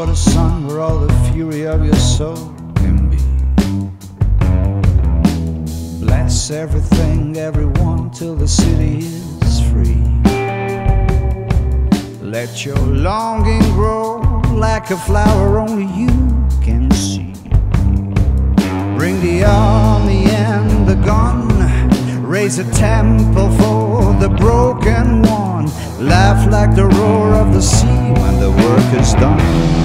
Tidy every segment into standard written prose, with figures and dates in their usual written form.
for the sun where all the fury of your soul can be. Bless everything, everyone, till the city is free. Let your longing grow like a flower only you can see. Bring the army and the gun, raise a temple for the broken one. Laugh like the roar of the sea when the work is done.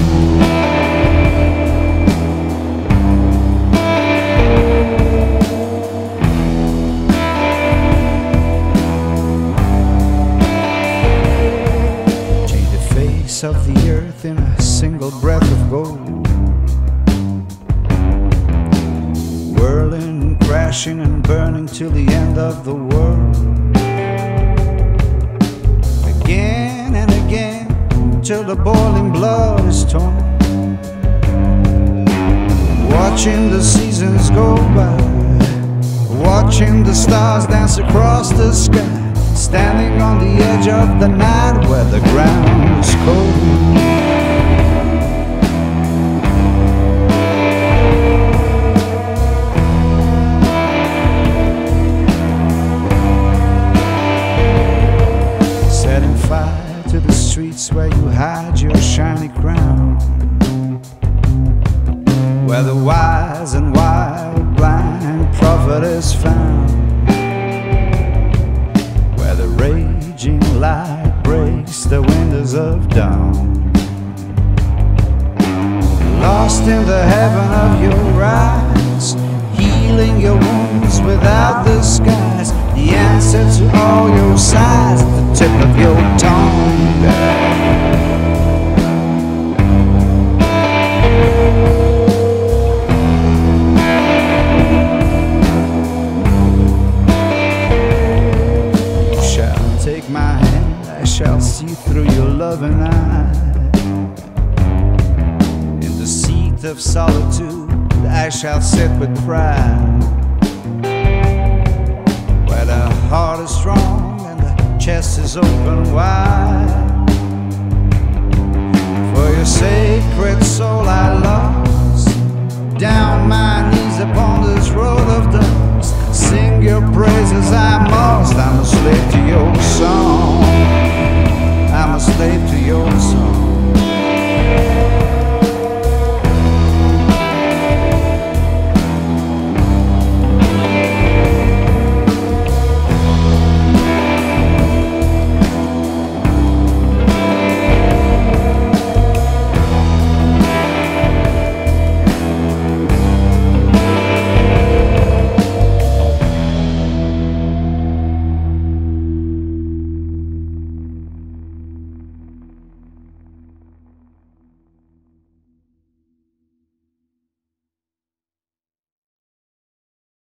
Change the face of the earth in a single breath of gold. Whirling, crashing and burning till the end of the world. Again and again, till the boiling blood is torn. Watching the seasons go by, watching the stars dance across the sky, standing on the edge of the night where the ground is cold. To the streets where you hide your shiny crown, where the wise and wild blind prophet is found, where the raging light breaks the windows of dawn. Lost in the heaven of your eyes, healing your wounds without the skies, the answer to all your sighs at the tip of your tongue. You shall take my hand, I shall see through your loving eye. In the seat of solitude I shall sit with pride, where the heart is strong and the chest is open wide. For your sacred soul I lost, down my knees upon this road of dust. Sing your praises I must, I'm a slave to your song.